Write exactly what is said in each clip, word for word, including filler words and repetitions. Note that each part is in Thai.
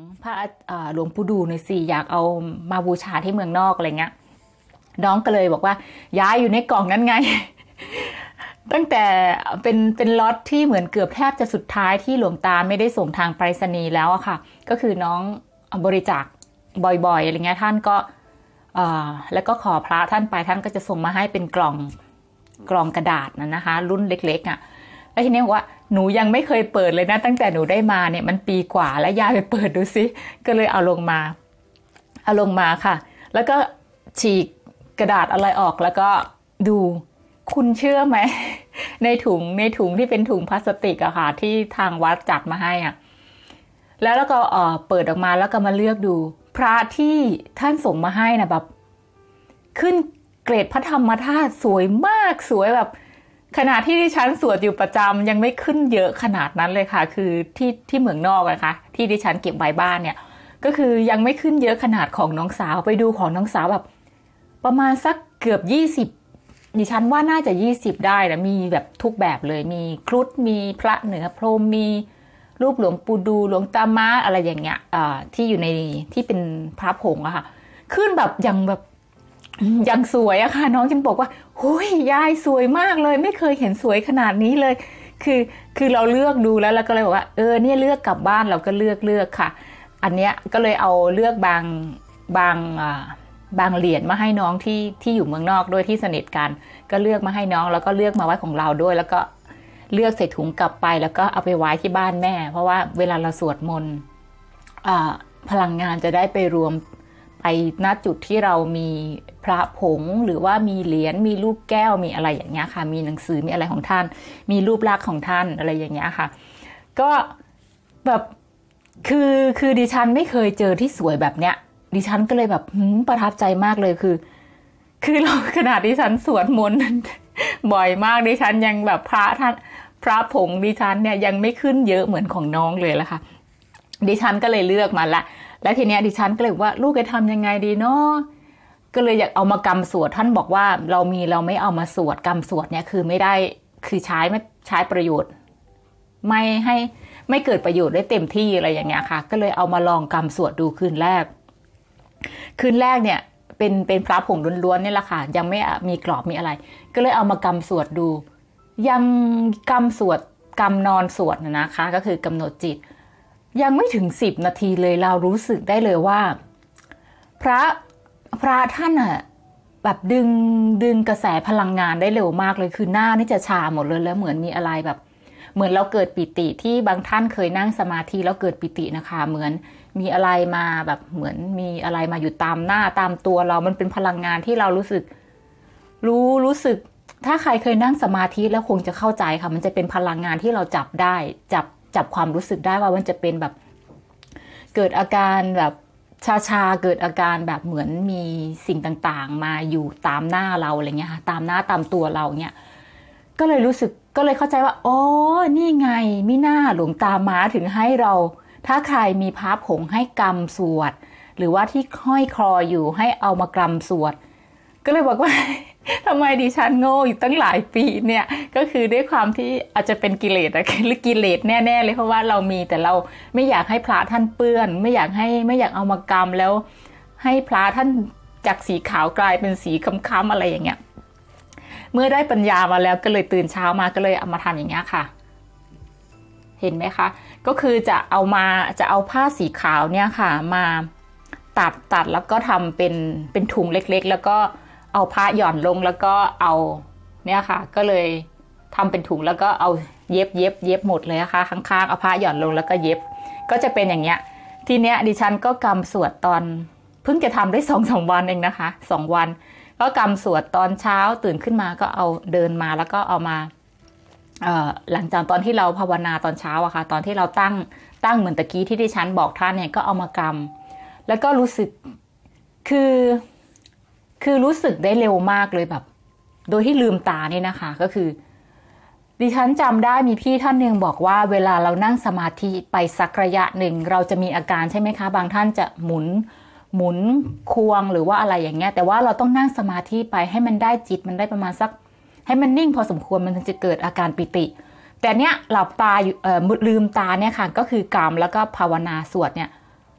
พระหลวงปู่ดูหน่อยสิอยากเอามาบูชาที่เมืองนอกอะไรเงี้ยน้องก็เลยบอกว่าย้ายอยู่ในกล่องนั้นไง ตั้งแต่เป็นเป็นล็อตที่เหมือนเกือบแทบจะสุดท้ายที่หลวงตาไม่ได้ส่งทางไปรษณีย์แล้วอะค่ะก็คือน้องบริจาคบ่อยๆอะไรเงี้ยท่านก็แล้วก็ขอพระท่านไปท่านก็จะส่งมาให้เป็นกล่องกล่องกระดาษนะนะคะรุ่นเล็กๆอ่ะแล้วทีนี้บอกว่าหนูยังไม่เคยเปิดเลยนะตั้งแต่หนูได้มาเนี่ยมันปีกว่าแล้วยายไปเปิดดูซิก็เลยเอาลงมาเอาลงมาค่ะแล้วก็ฉีกกระดาษอะไรออกแล้วก็ดูคุณเชื่อไหมในถุงในถุงที่เป็นถุงพลาสติกอะค่ะที่ทางวัดจัดมาให้อะแล้วแล้วก็เอ่อเปิดออกมาแล้วก็มาเลือกดูพระที่ท่านส่งมาให้นะแบบขึ้นเกรดพระธรรมธาตุสวยมากสวยแบบขณะที่ดิฉันสวดอยู่ประจำยังไม่ขึ้นเยอะขนาดนั้นเลยค่ะคือที่ที่เมืองนอกนะคะที่ดิฉันเก็บไว้บ้านเนี่ยก็คือยังไม่ขึ้นเยอะขนาดของน้องสาวไปดูของน้องสาวแบบประมาณสักเกือบยี่สิบดิฉันว่าน่าจะยี่สิบได้นะมีแบบทุกแบบเลยมีครุฑมีพระเหนือพรหมมีรูปหลวงปู่ดูหลวงตาม้าอะไรอย่างเงี้ยที่อยู่ในที่เป็นพระผงอะค่ะขึ้นแบบอย่างแบบอย่างสวยอะค่ะน้องจินบอกว่าโอ้ยยายสวยมากเลยไม่เคยเห็นสวยขนาดนี้เลยคือคือเราเลือกดูแล้วเราก็เลยบอกว่าเออเนี่ยเลือกกลับบ้านเราก็เลือกเลือกค่ะอันเนี้ยก็เลยเอาเลือกบางบางอ่าบางเหรียญมาให้น้องที่ที่อยู่เมืองนอกด้วยที่สนิทกันก็เลือกมาให้น้องแล้วก็เลือกมาไว้ของเราด้วยแล้วก็เลือกใส่ถุงกลับไปแล้วก็เอาไปไว้ที่บ้านแม่เพราะว่าเวลาเราสวดมนต์พลังงานจะได้ไปรวมไปณจุดที่เรามีพระผงหรือว่ามีเหรียญมีลูกแก้วมีอะไรอย่างเงี้ยค่ะมีหนังสือมีอะไรของท่านมีรูปลักษณ์ของท่านอะไรอย่างเงี้ยค่ะก็แบบคือคือดิฉันไม่เคยเจอที่สวยแบบเนี้ยดิฉันก็เลยแบบประทับใจมากเลยคือคือเราขนาดดิฉันสวดมนต์บ่อยมากดิฉันยังแบบพระท่านพระผงดิฉันเนี่ยยังไม่ขึ้นเยอะเหมือนของน้องเลยละค่ะดิฉันก็เลยเลือกมาละแล้วทีเนี้ยดิฉันก็เลยว่าลูกจะทำยังไงดีเนาะก็เลยอยากเอามากำสวดท่านบอกว่าเรามีเราไม่เอามาสวดกำสวดเนี่ยคือไม่ได้คือใช้ไม่ใช้ประโยชน์ไม่ให้ไม่เกิดประโยชน์ได้เต็มที่อะไรอย่างเงี้ยค่ะก็เลยเอามาลองกำสวดดูคืนแรกคืนแรกเนี่ยเป็นเป็นพระผงล้วนๆนี่แหละค่ะยังไม่มีกรอบมีอะไรก็เลยเอามากำสวดดูยังกำสวดกำนอนสวดนะคะก็คือกำหนดจิตยังไม่ถึงสิบนาทีเลยเรารู้สึกได้เลยว่าพระพระท่านอะแบบดึงดึงกระแสพลังงานได้เร็วมากเลยคือหน้านี่จะชาหมดเลยแล้วเหมือนมีอะไรแบบเหมือนเราเกิดปิติที่บางท่านเคยนั่งสมาธิแล้วเกิดปิตินะคะเหมือนมีอะไรมาแบบเหมือนมีอะไรมาอยู่ตามหน้าตามตัวเรามันเป็นพลังงานที่เรารู้สึกรู้รู้สึกถ้าใครเคยนั่งสมาธิแล้วคงจะเข้าใจค่ะมันจะเป็นพลังงานที่เราจับได้จับจับความรู้สึกได้ว่ามันจะเป็นแบบเกิดอาการแบบชาชาเกิดอาการแบบเหมือนมีสิ่งต่างๆมาอยู่ตามหน้าเราอะไรเงี้ยค่ะตามหน้าตามตัวเราเนี่ยก็เลยรู้สึกก็เลยเข้าใจว่าอ๋อนี่ไงมิน่าหลวงตาม้าถึงให้เราถ้าใครมีพระผงให้กำสวดหรือว่าที่ห้อยคออยู่ให้เอามากำสวดก็เลยบอกว่าทำไมดิฉันโง่อยู่ตั้งหลายปีเนี่ยก็คือด้วยความที่อาจจะเป็นกิเลสอะหรือกิเลสแน่ๆเลยเพราะว่าเรามีแต่เราไม่อยากให้พระท่านเปื้อนไม่อยากให้ไม่อยากเอามากำแล้วให้พระท่านจากสีขาวกลายเป็นสีค้ำๆอะไรอย่างเงี้ยเมื่อได้ปัญญามาแล้วก็เลยตื่นเช้ามาก็เลยเอามาทำอย่างเงี้ยค่ะเห็นไหมคะก็คือจะเอามาจะเอาผ้าสีขาวเนี่ยค่ะมาตัดตัดแล้วก็ทำเป็นเป็นถุงเล็กๆแล้วก็เอาผ้าหย่อนลงแล้วก็เอาเนี่ยค่ะก็เลยทำเป็นถุงแล้วก็เอาเย็บเย็บเย็บหมดเลยนะคะข้างๆเอาผ้าหย่อนลงแล้วก็เย็บก็จะเป็นอย่างเงี้ยทีเนี้ยดิฉันก็กำสวดตอนเพิ่งจะทำได้สองสามวันเองนะคะสองวันก็กำสวดตอนเช้าตื่นขึ้นมาก็เอาเดินมาแล้วก็เอามาเอ่อหลังจากตอนที่เราภาวนาตอนเช้าอะค่ะตอนที่เราตั้งตั้งเหมือนตะกี้ที่ดิฉันบอกท่านเนี่ยก็เอามากำแล้วก็รู้สึกคือคือรู้สึกได้เร็วมากเลยแบบโดยที่ลืมตาเนี่ยนะคะก็คือดิฉันจำได้มีพี่ท่านหนึ่งบอกว่าเวลาเรานั่งสมาธิไปสักระยะหนึ่งเราจะมีอาการใช่ไหมคะบางท่านจะหมุนหมุนควงหรือว่าอะไรอย่างเงี้ยแต่ว่าเราต้องนั่งสมาธิไปให้มันได้จิตมันได้ประมาณสักให้มันนิ่งพอสมควรมันถึงจะเกิดอาการปิติแต่เนี้ยหลับตาอยู่เอ่อลืมตาเนี่ยค่ะก็คือกามแล้วก็ภาวนาสวดเนี่ย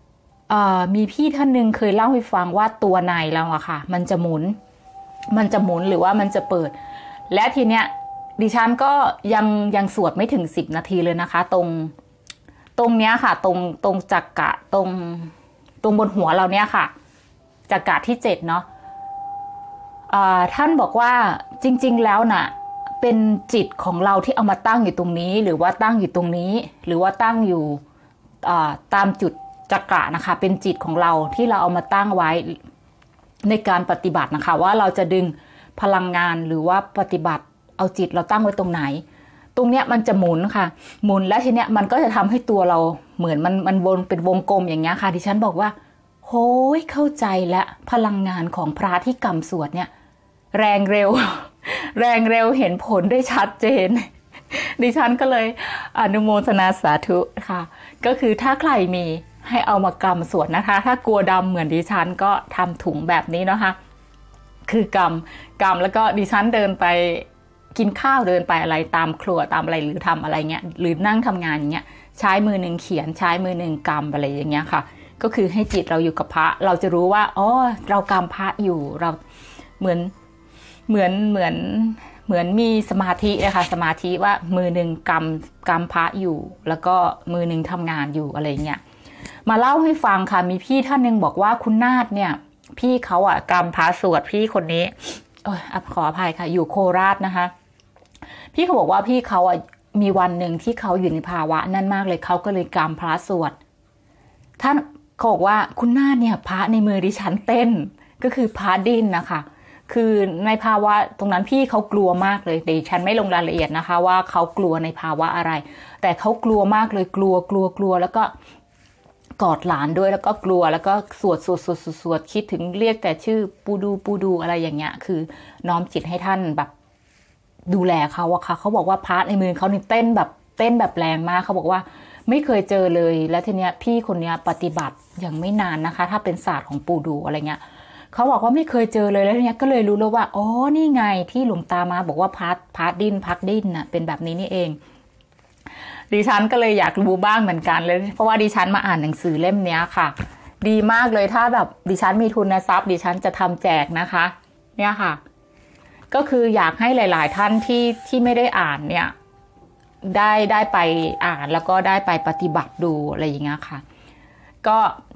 มีพี่ท่านหนึ่งเคยเล่าให้ฟังว่าตัวในเราอะค่ะมันจะหมุนมันจะหมุนหรือว่ามันจะเปิดและทีเนี้ยดิฉันก็ยังยังสวดไม่ถึงสิบนาทีเลยนะคะตรงตรงเนี้ยค่ะตรงตรงจักระตรงตรงบนหัวเราเนี้ยค่ะจักระที่เจ็ดเนาะท่านบอกว่าจริงๆแล้วน่ะเป็นจิตของเราที่เอามาตั้งอยู่ตรงนี้หรือว่าตั้งอยู่ตรงนี้หรือว่าตั้งอยู่ตามจุดจักระนะคะเป็นจิตของเราที่เราเอามาตั้งไว้ในการปฏิบัตินะคะว่าเราจะดึงพลังงานหรือว่าปฏิบัติเอาจิตเราตั้งไว้ตรงไหนตรงเนี้ยมันจะหมุนค่ะหมุนแล้วทีเนี้ยมันก็จะทำให้ตัวเราเหมือนมันมันวนเป็นวงกลมอย่างเงี้ยค่ะดิฉันบอกว่าโหยเข้าใจและพลังงานของพระที่กำสวดเนี่ยแรงเร็ว แรงเร็วเห็นผลได้ชัดเจน ดิฉันก็เลยอนุโมทนาสาธุค่ะก็คือถ้าใครมีให้เอามากำสวดนะคะถ้ากลัวดำเหมือนดิฉันก็ทำถุงแบบนี้เนาะค่ะคือกำกำแล้วก็ดิฉันเดินไปกินข้าวเดินไปอะไรตามครัวตามอะไรหรือทำอะไรเงี้ยหรือนั่งทำงานอย่างเงี้ยใช้มือหนึ่งเขียนใช้มือหนึ่งกำอะไรอย่างเงี้ยค่ะก็คือให้จิตเราอยู่กับพระเราจะรู้ว่าอ๋อเรากำพระอยู่เราเหมือนเหมือนเหมือนเหมือนมีสมาธิเลยค่ะสมาธิว่ามือหนึ่งกำกำพระอยู่แล้วก็มือหนึ่งทำงานอยู่อะไรเงี้ยมาเล่าให้ฟังค่ะมีพี่ท่านหนึ่งบอกว่าคุณนาฏเนี่ยพี่เขาอ่ะกำพระสวดพี่คนนี้เออขออภัยค่ะอยู่โคราชนะคะพี่เขาบอกว่าพี่เขาอ่ะมีวันหนึ่งที่เขาอยู่ในภาวะนั่นมากเลยเขาก็เลยกำพระสวดท่านเขาบอกว่าคุณนาฏเนี่ยพระในมือดิฉันเต้นก็คือพระดิ้นนะคะคือในภาวะตรงนั้นพี่เขากลัวมากเลยดิฉันไม่ลงรายละเอียดนะคะว่าเขากลัวในภาวะอะไรแต่เขากลัวมากเลยกลัวกลัวกลัวแล้วก็กอดหลานด้วยแล้วก็กลัวแล้วก็สวดสวดสวดสวดคิดถึงเรียกแต่ชื่อปูดูปูดูอะไรอย่างเงี้ยคือน้อมจิตให้ท่านแบบดูแลเขาอะค่ะเขาบอกว่าพระในมือเขาเนี่ยเต้นแบบเต้นแบบแรงมากเขาบอกว่าไม่เคยเจอเลยแล้วทีเนี้ยพี่คนเนี้ยปฏิบัติอย่างไม่นานนะคะถ้าเป็นศาสตร์ของปูดูอะไรเงี้ยเขาบอกว่าไม่เคยเจอเลยแล้วทีเนี้ยก็เลยรู้แล้วว่าอ๋อนี่ไงที่หลวงตามาบอกว่าพัดพัดดิ้นพักดิ้นน่ะเป็นแบบนี้นี่เองดิฉันก็เลยอยากรู้บ้างเหมือนกันเลยเพราะว่าดิฉันมาอ่านหนังสือเล่มนี้ค่ะดีมากเลยถ้าแบบดิฉันมีทุนทรัพย์ดิฉันจะทำแจกนะคะเนี่ยค่ะก็คืออยากให้หลายๆท่านที่ที่ไม่ได้อ่านเนี่ยได้ได้ไปอ่านแล้วก็ได้ไปปฏิบัติดูอะไรอย่างเงี้ยค่ะก็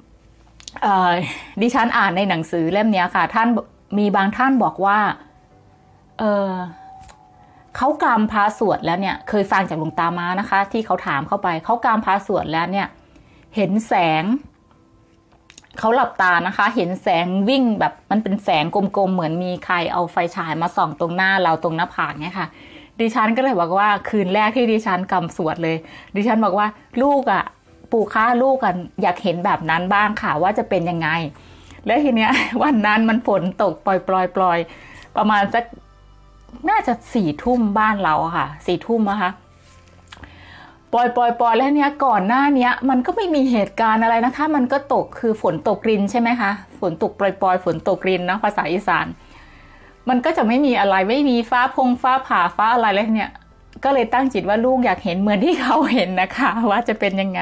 ดิฉันอ่านในหนังสือเล่มนี้ค่ะท่านมีบางท่านบอกว่าเออเขากำพระสวดแล้วเนี่ยเคยฟังจากหลวงตามานะคะที่เขาถามเข้าไปเขากำพระสวดแล้วเนี่ยเห็นแสงเขาหลับตานะคะเห็นแสงวิ่งแบบมันเป็นแสงกลมๆเหมือนมีใครเอาไฟฉายมาส่องตรงหน้าเราตรงหน้าผากเนี่ยค่ะดิฉันก็เลยบอกว่าคืนแรกที่ดิฉันกำสวดเลยดิฉันบอกว่าลูกอ่ะปู่ค่าลูกกันอยากเห็นแบบนั้นบ้างค่ะว่าจะเป็นยังไงแล้วทีเนี้ยวันนั้นมันฝนตกปล่อยปล่อยปล่อยประมาณสักน่าจะสี่ทุ่มบ้านเราค่ะสี่ทุ่มนะคะปล่อยปล่อยปล่อยแล้วเนี้ยก่อนหน้านี้มันก็ไม่มีเหตุการณ์อะไรนะคะมันก็ตกคือฝนตกรินใช่ไหมคะฝนตกปล่อยปล่อยฝนตกรินนะภาษาอีสานมันก็จะไม่มีอะไรไม่มีฟ้าพงฟ้าผ่าฟ้าอะไรแล้วเนี่ยก็เลยตั้งจิตว่าลูกอยากเห็นเหมือนที่เขาเห็นนะคะว่าจะเป็นยังไง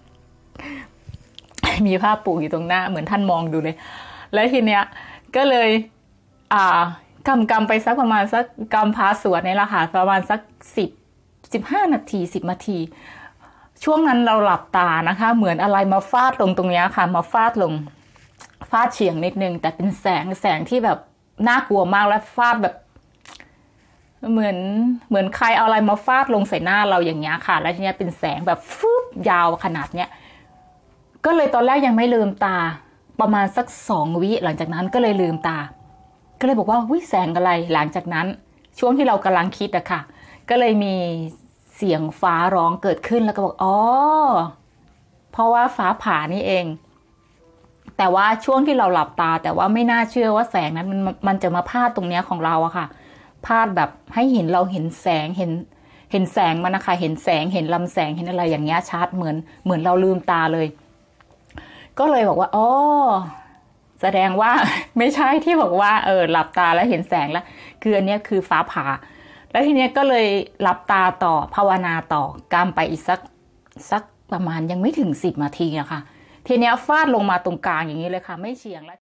มีภาพปู่อยู่ตรงหน้าเหมือนท่านมองดูเลยแล้วทีเนี้ยก็เลยอ่ากำกำไปสักประมาณสักกำพาสวดนี่แหละค่ะประมาณสักสิบสิบห้านาทีสิบนาทีช่วงนั้นเราหลับตานะคะเหมือนอะไรมาฟาดลงตรงนี้ค่ะมาฟาดลงฟาดเฉียงนิดนึงแต่เป็นแสงแสงที่แบบน่ากลัวมากและฟาดแบบเหมือนเหมือนใครเอาอะไรมาฟาดลงใส่หน้าเราอย่างเงี้ยค่ะแล้วทีนี้เป็นแสงแบบฟึบยาวขนาดเนี้ยก็เลยตอนแรกยังไม่ลืมตาประมาณสักสองวิหลังจากนั้นก็เลยลืมตาก็เลยบอกว่าวิแสงอะไรหลังจากนั้นช่วงที่เรากำลังคิดอะค่ะก็เลยมีเสียงฟ้าร้องเกิดขึ้นแล้วก็บอกอ๋อเพราะว่าฟ้าผ่านี่เองแต่ว่าช่วงที่เราหลับตาแต่ว่าไม่น่าเชื่อว่าแสงนั้นมันมันจะมาพาดตรงเนี้ยของเราอะค่ะพาดแบบให้เห็นเราเห็นแสงเห็นเห็นแสงมันนะคะเห็นแสงเห็นลำแสงเห็นอะไรอย่างเงี้ยชัดเหมือนเหมือนเราลืมตาเลยก็เลยบอกว่าอ๋อแสดงว่าไม่ใช่ที่บอกว่าเออหลับตาแล้วเห็นแสงแล้วคืออันนี้คือฟ้าผ่าแล้วทีนี้ก็เลยหลับตาต่อภาวนาต่อกำไปอีกสักสักประมาณยังไม่ถึงสิบนาทีอะค่ะทีเนี้ยฟาดลงมาตรงกลางอย่างนี้เลยค่ะไม่เฉียงแล้ว